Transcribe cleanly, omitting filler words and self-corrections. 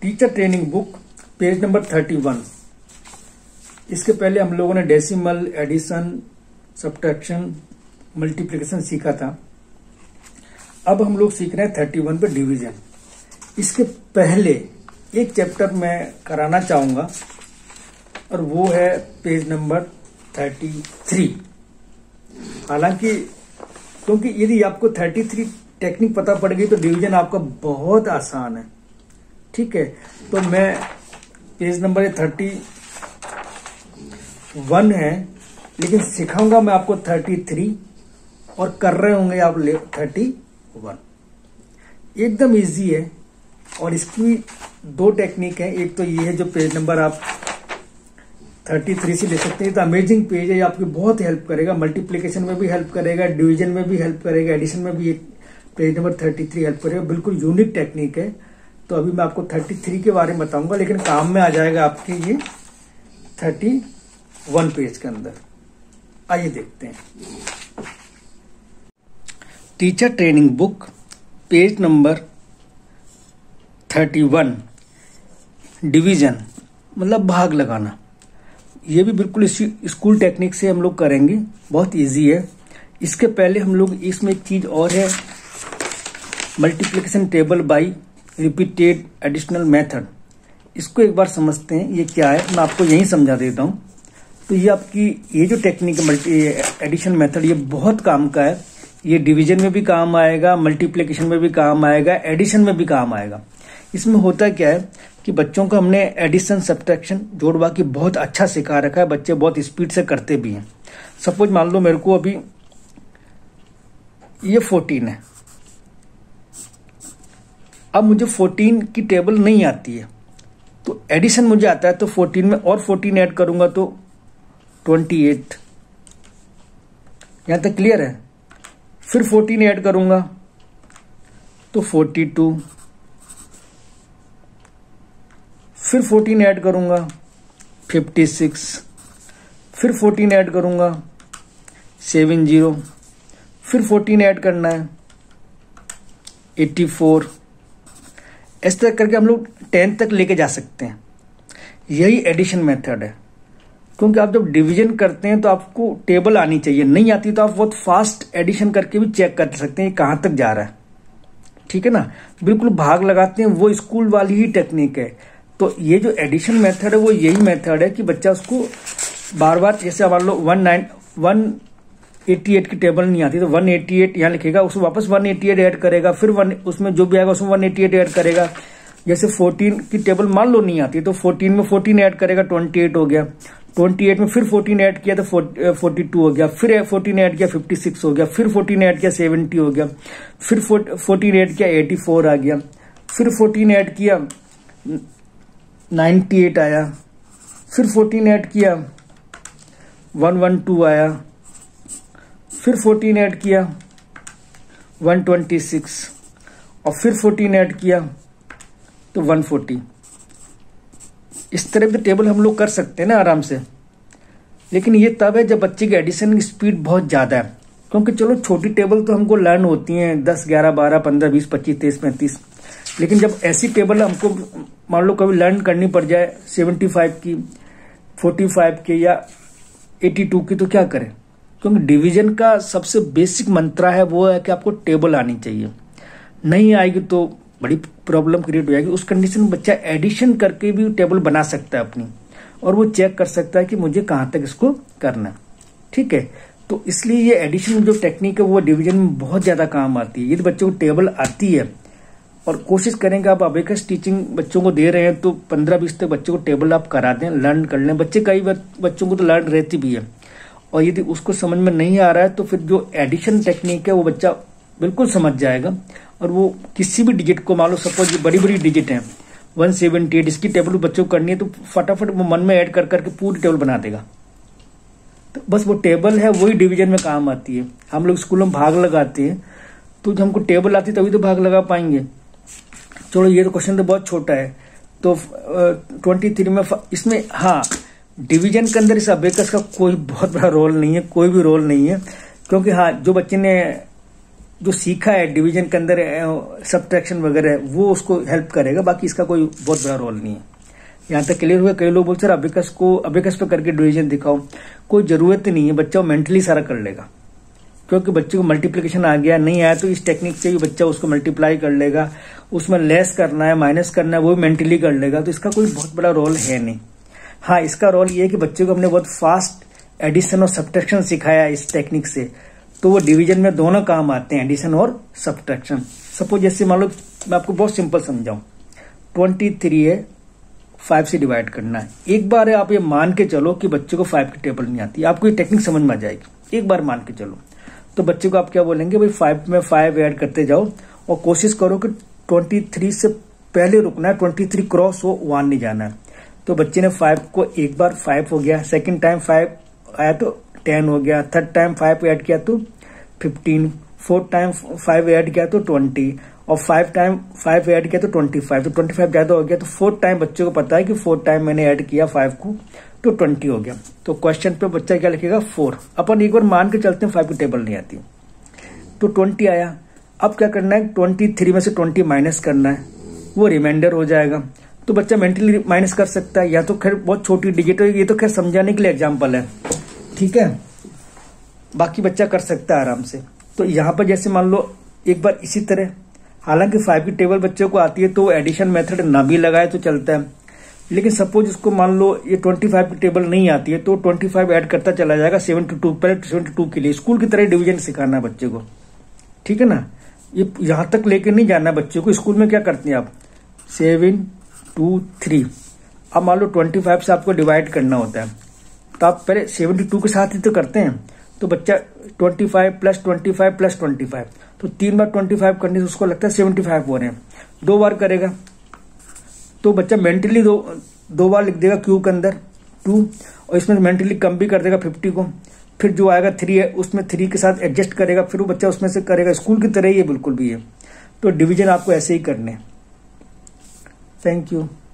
Teacher training book page number 31। इसके पहले हम लोगों ने डेसिमल, एडिशन, सब्ट्रैक्शन, मल्टीप्लिकेशन सीखा था। अब हम लोग सीख रहे हैं 31 पे डिवीजन। इसके पहले एक चैप्टर मैं कराना चाहूंगा और वो है पेज नंबर 33। हालांकि क्योंकि यदि आपको 33 टेक्निक पता पड़ गई तो डिवीजन आपका बहुत आसान है। ठीक है, तो मैं पेज नंबर 31 है, लेकिन सिखाऊंगा मैं आपको 33 और कर रहे होंगे आप 31। एकदम इजी है और इसकी दो टेक्निक है। एक तो ये है जो पेज नंबर आप 33 से ले सकते हैं। तो अमेजिंग पेज है, ये आपकी बहुत हेल्प करेगा। मल्टीप्लिकेशन में भी हेल्प करेगा, डिवीजन में भी हेल्प करेगा, एडिशन में भी पेज नंबर 33 हेल्प करेगा। बिल्कुल यूनिक टेक्निक है। तो अभी मैं आपको 33 के बारे में बताऊंगा, लेकिन काम में आ जाएगा आपके ये 31 पेज के अंदर। आइए देखते हैं। Teacher training book page number 31, division मतलब भाग लगाना। ये भी बिल्कुल इसी स्कूल टेक्निक से हम लोग करेंगे, बहुत इजी है। इसके पहले हम लोग इसमें एक चीज और है, multiplication table by repeated additional method. इसको एक बार समझते हैं ये क्या है। मैं आपको यही समझा देता हूं। तो ये आपकी ये जो टेक्निक है एडिशन मेथड, ये बहुत काम का है। ये डिवीजन में भी काम आएगा, मल्टीप्लिकेशन में भी काम आएगा, एडिशन में भी काम आएगा। इसमें होता क्या है कि बच्चों को हमने एडिशन, सब्ट्रैक्शन, जोड़ बाकी बहुत अच्छा सिखा रखा है। बच्चे बहुत स्पीड से करते भी हैं। सपोज मान लो मेरे को अभी ये 14 है। अब मुझे 14 की टेबल नहीं आती है, तो एडिशन मुझे आता है। तो 14 में और 14 ऐड करूंगा तो 28। यहां तक क्लियर है। फिर 14 ऐड करूंगा तो 42। फिर 14 ऐड करूंगा 56। फिर 14 ऐड करूंगा 70। फिर 14 ऐड करना है 84। इस तरह करके हम लोग 10 तक लेके जा सकते हैं। यही एडिशन मेथड है। क्योंकि आप जब डिवीजन करते हैं तो आपको टेबल आनी चाहिए, नहीं आती तो आप बहुत फास्ट एडिशन करके भी चेक कर सकते हैं कहां तक जा रहा है। ठीक है ना, बिल्कुल भाग लगाते हैं, वो स्कूल वाली ही टेक्निक है। तो ये जो एडिशन मेथड है वो यही मेथड है कि बच्चा उसको बार बार, जैसे मान लो 188 की टेबल नहीं आती तो 188 यहां लिखेगा, उसको वापस 188 ऐड करेगा, फिर उसमें जो भी आएगा उसमें 188 ऐड करेगा। जैसे 14 की टेबल मान लो नहीं आती तो 14 में 14 ऐड करेगा, 28 हो गया। 28 में फिर 14 ऐड किया तो 42 हो गया। फिर 14 ऐड किया 56 हो गया। फिर 14 ऐड किया 70 हो गया। फिर 14 ऐड किया 84 आ गया। फिर 14 ऐड किया 98 आया। फिर 14 ऐड किया 112 आया। फिर 14 ऐड किया 126 और फिर 14 ऐड किया तो 140। इस तरह की टेबल हम लोग कर सकते हैं ना आराम से। लेकिन ये तब है जब बच्चे की एडिशन की स्पीड बहुत ज्यादा है। क्योंकि चलो छोटी टेबल तो हमको लर्न होती हैं 10, 11, 12, 15, 20, 25, 23, 35। लेकिन जब ऐसी टेबल हमको मान लो कभी लर्न करनी पड़ जाए 75 की, 45 की या 82 की, तो क्या करें? क्योंकि डिवीजन का सबसे बेसिक मंत्रा है वो है कि आपको टेबल आनी चाहिए। नहीं आएगी तो बड़ी प्रॉब्लम क्रिएट हो जाएगी। उस कंडीशन में बच्चा एडिशन करके भी टेबल बना सकता है अपनी, और वो चेक कर सकता है कि मुझे कहां तक इसको करना है। ठीक है, तो इसलिए ये एडिशन जो टेक्निक है वो डिवीजन में बहुत ज्यादा काम आती है। यदि बच्चों को टेबल आती है और कोशिश करेंगे, आप अबेकस टीचिंग बच्चों को दे रहे हैं तो 15-20 तक बच्चों को टेबल आप करा दें, लर्न कर लें। बच्चे कई बच्चों को तो लर्न रहती भी है, और यदि उसको समझ में नहीं आ रहा है तो फिर जो एडिशन टेक्निक है वो बच्चा बिल्कुल समझ जाएगा। और वो किसी भी डिजिट को, मान लो सपोज ये बड़ी बड़ी डिजिट है 178, इसकी टेबल बच्चों को करनी है तो फटाफट वो मन में ऐड कर करके पूरी टेबल बना देगा। तो बस वो टेबल है वही डिवीजन में काम आती है। हम लोग स्कूलों में भाग लगाते हैं तो जब हमको टेबल आती है तभी तो भाग लगा पाएंगे। चलो ये तो क्वेश्चन तो बहुत छोटा है। तो 23 में इसमें हाँ, डिवीजन के अंदर इस अबेकस का कोई बहुत बड़ा रोल नहीं है, कोई भी रोल नहीं है। क्योंकि हाँ, जो बच्चे ने जो सीखा है डिवीजन के अंदर सब्ट्रैक्शन वगैरह वो उसको हेल्प करेगा, बाकी इसका कोई बहुत बड़ा रोल नहीं है। यहाँ तक क्लियर हुआ? कई लोग बोलते सर अबेकस पे करके डिवीजन दिखाओ, कोई जरूरत नहीं है, बच्चा मेंटली सारा कर लेगा, क्योंकि बच्चे को मल्टीप्लिकेशन आ गया, नहीं आया तो इस टेक्निक से ही बच्चा उसको मल्टीप्लाई कर लेगा, उसमें लेस करना है माइनस करना है वो भी मेंटली कर लेगा, तो इसका कोई बहुत बड़ा रोल है नहीं। हाँ, इसका रोल ये है कि बच्चे को हमने बहुत फास्ट एडिशन और सब्ट्रैक्शन सिखाया इस टेक्निक से, तो वो डिवीजन में दोनों काम आते हैं, एडिशन और सब्ट्रैक्शन। सपोज जैसे मान लो मैं आपको बहुत सिंपल समझाऊं, 23 है, 5 से डिवाइड करना है। एक बार आप ये मान के चलो कि बच्चे को 5 की टेबल नहीं आती, आपको ये टेक्निक समझ में आ जाएगी। एक बार मान के चलो तो बच्चे को आप क्या बोलेंगे, भाई 5 में 5 ऐड करते जाओ और कोशिश करो कि 23 से पहले रुकना है, 23 क्रॉस हो, 1 नहीं जाना है। तो बच्चे ने 5 को एक बार 5 हो गया, सेकंड टाइम 5 आया तो 10 हो गया, थर्ड टाइम 5 ऐड किया तो 15, फोर्थ टाइम 5 ऐड किया तो 20 और 5 टाइम 5 ऐड किया तो 25, तो 25 ज्यादा हो गया। तो फोर्थ टाइम बच्चे को पता है कि फोर्थ टाइम मैंने ऐड किया 5 को तो 20 हो गया। तो क्वेश्चन पे बच्चा क्या लिखेगा, 4। अपन एक बार मान के चलते हैं 5 की टेबल नहीं आती, तो 20 आया। अब क्या करना है, 23 में से 20 माइनस करना है, वो रिमाइंडर हो जाएगा। तो बच्चा मेंटली माइनस कर सकता है, या तो खैर बहुत छोटी डिजिट है, ये तो खैर समझाने के लिए एग्जाम्पल है, ठीक है, बाकी बच्चा कर सकता है आराम से। तो यहाँ पर जैसे मान लो एक बार इसी तरह, हालांकि 5 की टेबल बच्चों को आती है तो एडिशन मेथड ना भी लगाए तो चलता है, लेकिन सपोज इसको मान लो ये 25 की टेबल नहीं आती है तो 25 ऐड करता चला जाएगा 72, पहले 72 के लिए स्कूल की तरह डिवीजन सिखाना है बच्चे को, ठीक है ना। ये यहां तक लेके नहीं जाना है बच्चे को। स्कूल में क्या करते हैं आप, 7 2 3, अब मान लो 25 से आपको डिवाइड करना होता है तो आप पहले 72 के साथ ही तो करते हैं। तो बच्चा 25 प्लस 25 प्लस 25, तो 3 बार 25 करने से उसको लगता है 75 हो रहे हैं, 2 बार करेगा तो बच्चा मेंटली दो बार लिख देगा क्यू के अंदर 2, और इसमें मेंटली कम भी कर देगा 50 को। फिर जो आएगा 3 है उसमें 3 के साथ एडजस्ट करेगा, फिर वो बच्चा उसमें से करेगा। स्कूल की तरह ही है बिल्कुल भी है। तो डिवीजन आपको ऐसे ही करने। Thank you.